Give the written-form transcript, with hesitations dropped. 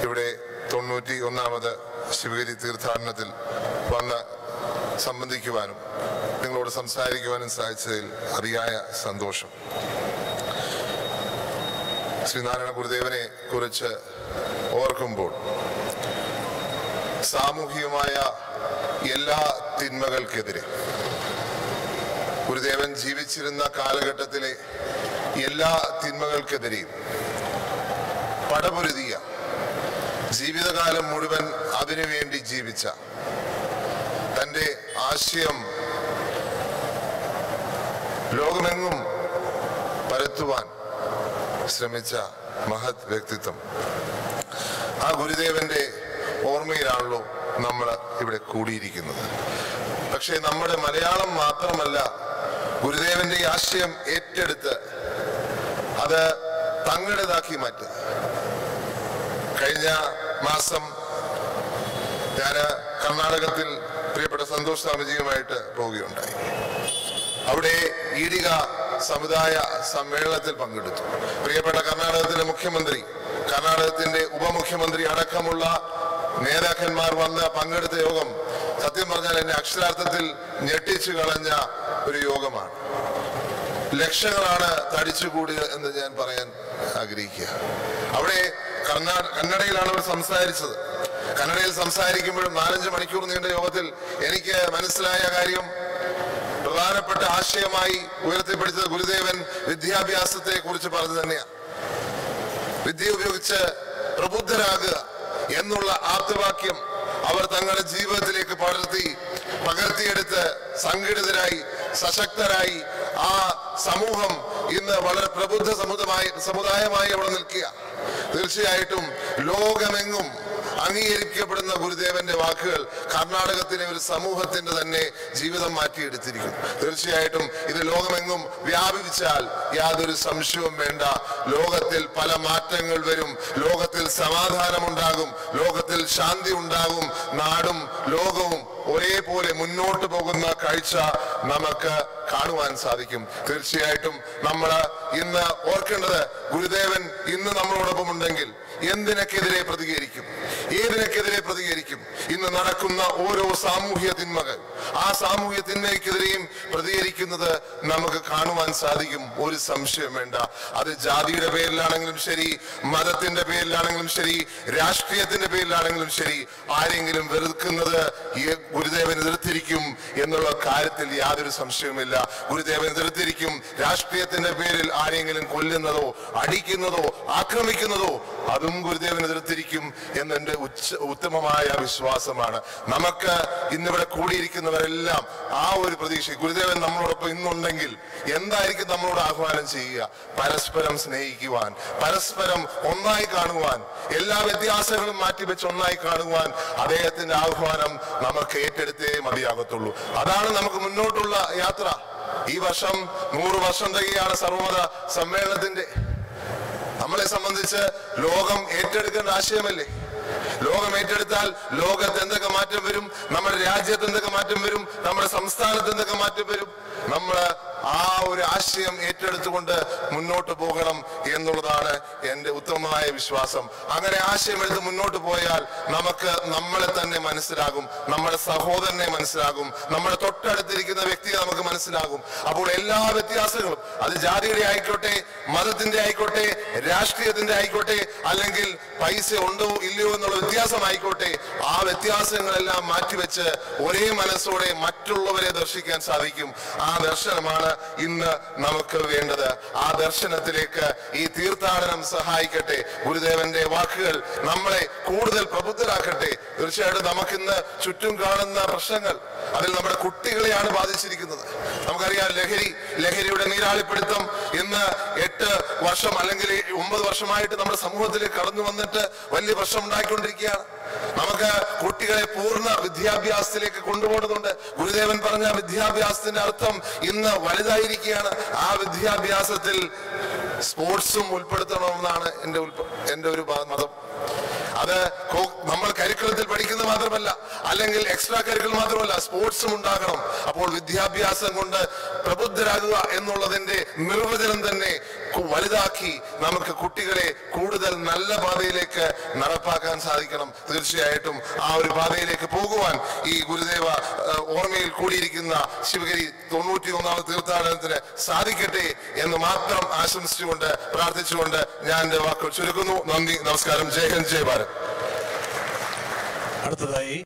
ഇവിടെ 91ാമത് ശിവഗിരി തീർത്ഥാടനത്തിൽ വന്ന് സംബന്ധിക്കുവാനും നിങ്ങളോട് സംസാരിക്കുവാനും സാധിച്ചതിൽ അതിയായ സന്തോഷം. ശ്രീനാരായണ ഗുരുദേവനെ കുറിച്ച് ഓർക്കുമ്പോൾ സാമൂഹികമായ എല്ലാ തിന്മകൾക്കെതിരെ ഗുരുദേവൻ ജീവിച്ചിരുന്ന കാലഘട്ടത്തിലെ എല്ലാ തിന്മകൾക്കെതിരെയും പടപൊരുതിയ, ജീവിതകാലം മുഴുവൻ അതിനുവേണ്ടി ജീവിച്ച, തൻ്റെ ആശയം ലോകമെങ്ങും പരത്തുവാൻ ശ്രമിച്ച മഹത് വ്യക്തിത്വം. ആ ഗുരുദേവന്റെ ഓർമ്മയിലാണല്ലോ നമ്മൾ ഇവിടെ കൂടിയിരിക്കുന്നത്. പക്ഷേ നമ്മുടെ മലയാളം മാത്രമല്ല ഗുരുദേവന്റെ ആശയം ഏറ്റെടുത്ത് അത് തങ്ങളുടേതാക്കി മാറ്റുക. കഴിഞ്ഞ മാസം ഞാൻ കർണാടകത്തിൽ പ്രിയപ്പെട്ട സന്തോഷ് സ്വാമിജിയുമായിട്ട് പോവുകയുണ്ടായി. അവിടെ ഈടിക സമുദായ സമ്മേളനത്തിൽ പങ്കെടുത്തു. പ്രിയപ്പെട്ട കർണാടകത്തിലെ മുഖ്യമന്ത്രി, കർണാടകത്തിന്റെ ഉപമുഖ്യമന്ത്രി അടക്കമുള്ള നേതാക്കന്മാർ വന്ന് പങ്കെടുത്ത യോഗം സത്യം പറഞ്ഞാൽ എന്നെ അക്ഷരാർത്ഥത്തിൽ ഞെട്ടിച്ചു കളഞ്ഞ ഒരു യോഗമാണ്. ലക്ഷങ്ങളാണ് തടിച്ചുകൂടുക എന്ന് ഞാൻ പറയാൻ ആഗ്രഹിക്കുക. അവിടെ കന്നഡയിലാണ് അവർ സംസാരിച്ചത്. കന്നഡയിൽ സംസാരിക്കുമ്പോഴും 4-5 മണിക്കൂർ നീണ്ട യോഗത്തിൽ എനിക്ക് മനസ്സിലായ കാര്യം, പ്രധാനപ്പെട്ട ആശയമായി ഉയർത്തിപ്പിടിച്ചത് ഗുരുദേവൻ വിദ്യാഭ്യാസത്തെ കുറിച്ച് പറഞ്ഞു തന്നെയാണ്. വിദ്യ ഉപയോഗിച്ച് പ്രബുദ്ധരാകുക എന്നുള്ള ആപ്തവാക്യം അവർ തങ്ങളുടെ ജീവിതത്തിലേക്ക് പകർത്തിയെടുത്ത് സംഘടിതരായി, സശക്തരായി ആ സമൂഹം ഇന്ന് വളരെ പ്രബുദ്ധ സമുദായമായി അവിടെ നിൽക്കുക. തീർച്ചയായിട്ടും ലോകമെങ്ങും അംഗീകരിക്കപ്പെടുന്ന ഗുരുദേവന്റെ വാക്കുകൾ കർണാടകത്തിലെ ഒരു സമൂഹത്തിന്റെ തന്നെ ജീവിതം മാറ്റിയെടുത്തിരിക്കുന്നു. തീർച്ചയായിട്ടും ഇത് ലോകമെങ്ങും വ്യാപിച്ചാൽ യാതൊരു സംശയവും വേണ്ട, ലോകത്തിൽ പല മാറ്റങ്ങൾ വരും, ലോകത്തിൽ സമാധാനമുണ്ടാകും, ലോകത്തിൽ ശാന്തി ഉണ്ടാകും, നാടും ലോകവും ഒരേപോലെ മുന്നോട്ട് പോകുന്ന കാഴ്ച നമുക്ക് കാണുവാൻ സാധിക്കും. തീർച്ചയായിട്ടും നമ്മൾ ഇന്ന് ഓർക്കേണ്ടത്, ഗുരുദേവൻ ഇന്ന് നമ്മളോടൊപ്പം ഉണ്ടെങ്കിൽ എന്തിനൊക്കെതിരെ പ്രതികരിക്കും, ഏതിനൊക്കെതിരെ പ്രതികരിക്കും? ഇന്ന് നടക്കുന്ന ഓരോ സാമൂഹ്യ തിന്മകൾ, ആ സാമൂഹ്യ തിന്മയ്ക്കെതിരെയും പ്രതികരിക്കുന്നത് നമുക്ക് കാണുവാൻ സാധിക്കും. ഒരു സംശയം വേണ്ട. അത് ജാതിയുടെ പേരിലാണെങ്കിലും ശരി, മതത്തിന്റെ പേരിലാണെങ്കിലും ശരി, രാഷ്ട്രീയത്തിന്റെ പേരിലാണെങ്കിലും ശരി, ആരെങ്കിലും വെറുക്കുന്നത് ഗുരുദേവൻ എതിർത്തിരിക്കും എന്നുള്ള കാര്യത്തിൽ യാതൊരു സംശയവുമില്ല. ഗുരുദേവൻ എതിർത്തിരിക്കും. രാഷ്ട്രീയത്തിന്റെ പേരിൽ ആരെങ്കിലും കൊല്ലുന്നതോ അടിക്കുന്നതോ ആക്രമിക്കുന്നതോ അതും ഗുരുദേവൻ എതിർത്തിരിക്കും എന്നെന്റെ ഉത്തമമായ വിശ്വാസമാണ്. നമുക്ക് ഇന്നിവിടെ കൂടിയിരിക്കുന്നവരെല്ലാം ആ ഒരു പ്രതീക്ഷ, ഗുരുദേവൻ നമ്മളോടൊപ്പം ഇന്നുണ്ടെങ്കിൽ എന്തായിരിക്കും നമ്മളോട് ആഹ്വാനം ചെയ്യുക? പരസ്പരം സ്നേഹിക്കുവാൻ, പരസ്പരം ഒന്നായി കാണുവാൻ, എല്ലാ വ്യത്യാസങ്ങളും മാറ്റിവെച്ച് ഒന്നായി കാണുവാൻ അദ്ദേഹത്തിന്റെ ആഹ്വാനം നമുക്ക് ഏറ്റെടുത്തേ മതിയാകത്തുള്ളൂ. അതാണ് നമുക്ക് മുന്നോട്ടുള്ള യാത്ര. ഈ വർഷം 100 വർഷം തികയാണ് സർവമത സമ്മേളനത്തിന്റെ. നമ്മളെ സംബന്ധിച്ച് ലോകം ഏറ്റെടുക്കേണ്ട ആശയമല്ലേ? ലോകം ഏറ്റെടുത്താൽ ലോകത്ത് എന്തൊക്കെ മാറ്റം വരും, നമ്മുടെ രാജ്യത്ത് എന്തൊക്കെ മാറ്റം വരും, നമ്മുടെ സംസ്ഥാനത്ത് എന്തൊക്കെ മാറ്റം വരും? നമ്മൾ ആ ഒരു ആശയം ഏറ്റെടുത്തുകൊണ്ട് മുന്നോട്ട് പോകണം എന്നുള്ളതാണ് എൻ്റെ ഉത്തമമായ വിശ്വാസം. അങ്ങനെ ആശയം എടുത്ത് മുന്നോട്ട് പോയാൽ നമുക്ക് നമ്മളെ തന്നെ മനസ്സിലാകും, നമ്മുടെ സഹോദരനെ മനസ്സിലാകും, നമ്മുടെ തൊട്ടടുത്തിരിക്കുന്ന വ്യക്തിയെ നമുക്ക് മനസ്സിലാകും. അപ്പോൾ എല്ലാ വ്യത്യാസങ്ങളും, അത് ജാതിയുടെ ആയിക്കോട്ടെ, മതത്തിന്റെ ആയിക്കോട്ടെ, രാഷ്ട്രീയത്തിന്റെ ആയിക്കോട്ടെ, അല്ലെങ്കിൽ പൈസ ഉണ്ടോ ഇല്ലയോ എന്നുള്ള വ്യത്യാസമായിക്കോട്ടെ, ആ വ്യത്യാസങ്ങളെല്ലാം മാറ്റിവെച്ച് ഒരേ മനസ്സോടെ മറ്റുള്ളവരെ ദർശിക്കാൻ സാധിക്കും. ആ ദർശനമാണ് ഇന്ന് നമുക്ക് വേണ്ടത്. ആ ദർശനത്തിലേക്ക് ഈ തീർത്ഥാടനം സഹായിക്കട്ടെ. ഗുരുദേവന്റെ വാക്കുകൾ നമ്മളെ കൂടുതൽ പ്രബുദ്ധരാക്കട്ടെ. തീർച്ചയായിട്ടും നമുക്കിന്ന് ചുറ്റും കാണുന്ന പ്രശ്നങ്ങൾ, അതിൽ നമ്മുടെ കുട്ടികളെയാണ് ബാധിച്ചിരിക്കുന്നത്. നമുക്കറിയാം, ലഹരിയുടെ നീരാളിപ്പിടുത്തം ഇന്ന് 8 വർഷം അല്ലെങ്കിൽ 9 വർഷമായിട്ട് നമ്മുടെ സമൂഹത്തിലേക്ക് കടന്നു വന്നിട്ട് വലിയ പ്രശ്നം ഉണ്ടായിക്കൊണ്ടിരിക്കുകയാണ്. നമുക്ക് കുട്ടികളെ പൂർണ്ണ വിദ്യാഭ്യാസത്തിലേക്ക് കൊണ്ടുപോകുന്നുണ്ട്. ഗുരുദേവൻ പറഞ്ഞ വിദ്യാഭ്യാസത്തിന്റെ അർത്ഥം ഇന്ന് വലുതായിരിക്കുകയാണ്. ആ വിദ്യാഭ്യാസത്തിൽ സ്പോർട്സും ഉൾപ്പെടുത്തണമെന്നാണ് എൻ്റെ ഒരു മതം. അത് നമ്മൾ കരിക്കുലത്തിൽ പഠിക്കുന്നത് മാത്രമല്ല, അല്ലെങ്കിൽ എക്സ്ട്രാ കരിക്കുലർ മാത്രമല്ല, സ്പോർട്സും ഉണ്ടാകണം. അപ്പോൾ വിദ്യാഭ്യാസം കൊണ്ട് പ്രബുദ്ധരാകുക എന്നുള്ളതിന്റെ നിർവചനം തന്നെ വലുതാക്കി നമുക്ക് കുട്ടികളെ കൂടുതൽ നല്ല പാതയിലേക്ക് നടപ്പാക്കാൻ സാധിക്കണം. തീർച്ചയായിട്ടും ആ ഒരു പാതയിലേക്ക് പോകുവാൻ ഈ ഗുരുദേവ ഓർമ്മയിൽ കൂടിയിരിക്കുന്ന ശിവഗിരി 91ാം തീർത്ഥാടനത്തിന് സാധിക്കട്ടെ എന്ന് മാത്രം ആശംസിച്ചുകൊണ്ട് പ്രാർത്ഥിച്ചുകൊണ്ട് ഞാൻ എന്റെ വാക്കുകൾ ചുരുക്കുന്നു. നന്ദി, നമസ്കാരം. ജയ് ഹിന്ദ്, ജയ് ഭാരത്. അടുത്തതായി